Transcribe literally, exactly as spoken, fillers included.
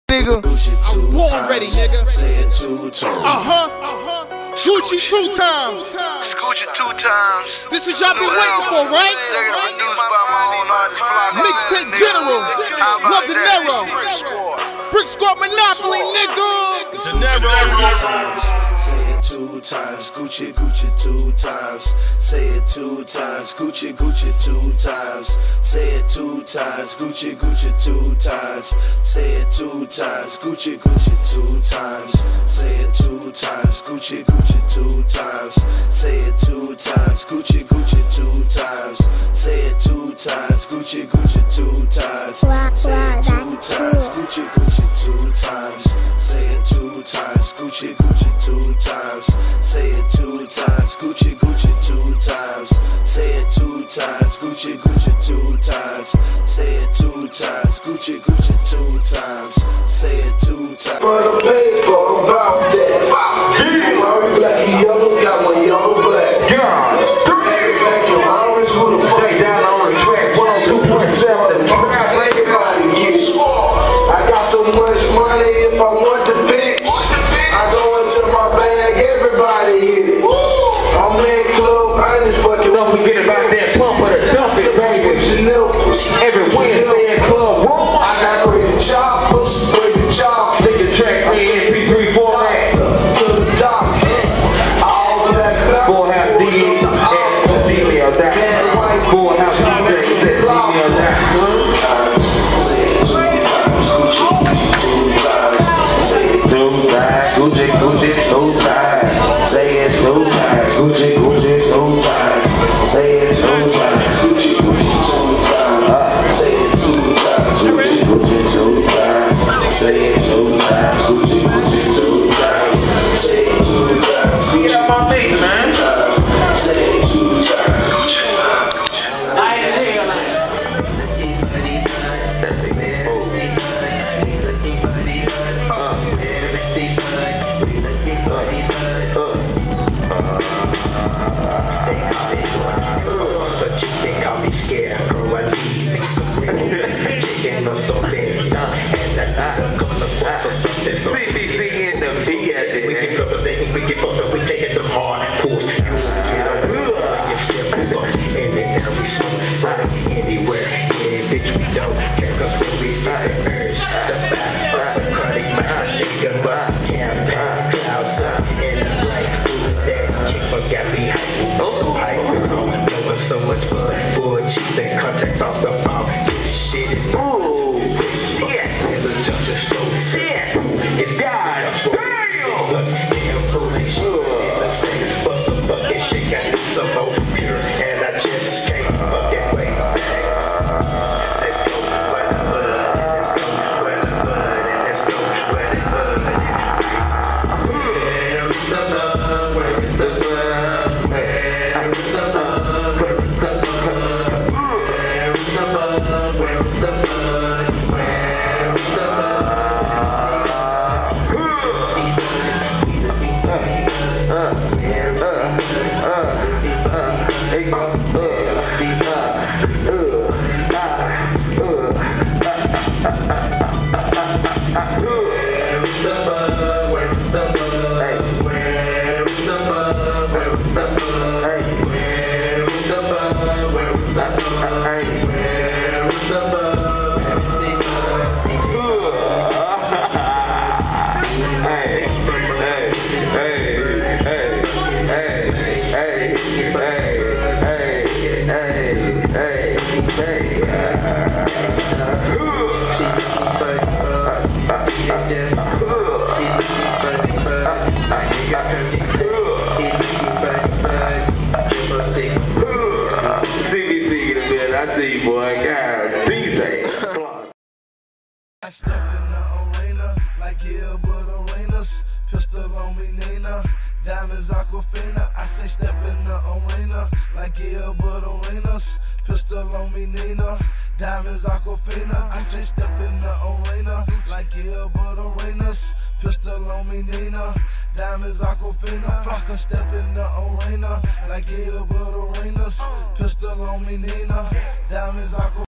nigga. I was born ready, nigga. Say it two times. Uh-huh, uh-huh. Gucci two times. Gucci two times. This is y'all been waiting for, right? Mixtape General. Love De Niro. Brick Squad Monopoly, nigga. De Niro. Say it two times. Gucci, Gucci two times. Say it two times. Gucci, Gucci two times. Say it two times. Gucci, Gucci two times. Say it two times. Gucci, Gucci two times. Say it two times. Gucci, Gucci two times. Say it two times. Gucci, Gucci two times. Say it two times. Gucci, Gucci two times. Say it two times. Gucci, Gucci two times. Say it two times. Gucci, Gucci two times. Say it two times. Gucci, Gucci two times. Say it two times. Gucci, Gucci two times. Say it two times. Gucci, Gucci two times. Say it two times. For the paper about that. Why we black and yellow? Got one yellow black. Yeah. Back your orange. Who the fuck? Take down on the track. one oh two point seven. Everybody get it. I got so much money. If I want the bitch, I go into my bag. Everybody hit it. I'm in club. I just fucking. Don't forget about that pump of the dump it, baby. Every Wednesday at Club Room. I got crazy choppers, crazy choppers. Take the track in three three four nine. To the dock. All black. Four half D and female down. Four half D and female down. Two times, Gucci, Gucci, two times. Say it two times, Gucci, Gucci, two times. Say it two times, Gucci, Gucci, two times. Say it two times, Gucci, Gucci, two times. Say it two times, Gucci, Gucci, two times. Say it two times. Get out my face, man. Say it two times. I ain't tell you. But you think I'll be scared, bro? I leave me some real chicken or something, and I'm gonna fuck for something. So C V C in the V at we get up, we get up, we take it the hard course. You get up, you step up, and then we smoke right anywhere. Yeah, bitch, we don't care, cause when we get the urge, the back of some chronic mind, nigga, bust campaign, clouds up, and I'm like, ooh, that chick forgot me hype, so hype, knowing so much fun, bullshit, and context off the phone. This shit is ooh, shit, it's just a stroke, shit, it's God, damn, plus damn foolish, in the same, but some fucking shit got me some more fear, and I just can't fucking wait back. Let's go, where the blood, let's go, where the blood, and let's go, where the blood. Where is the love, where is the blood, where is the love, where is the blood, where is the love, where is the blood, where is the love. C V C in the bed, I see you, boy. God, D J. I step in the arena like Gilbert Arenas. Pistol on me, Nina. Diamonds, Aquafina. I say step in the arena like Gilbert Arenas. Pistol on me, Nina. Diamonds, Aquafina. I say step in the arena like Gilbert Arenas. Pistol on me, Nina. Diamonds, Aquafina. Flocka step in the arena like Gilbert Arenas. Pistol on me, Nina. Diamonds, Aquafina.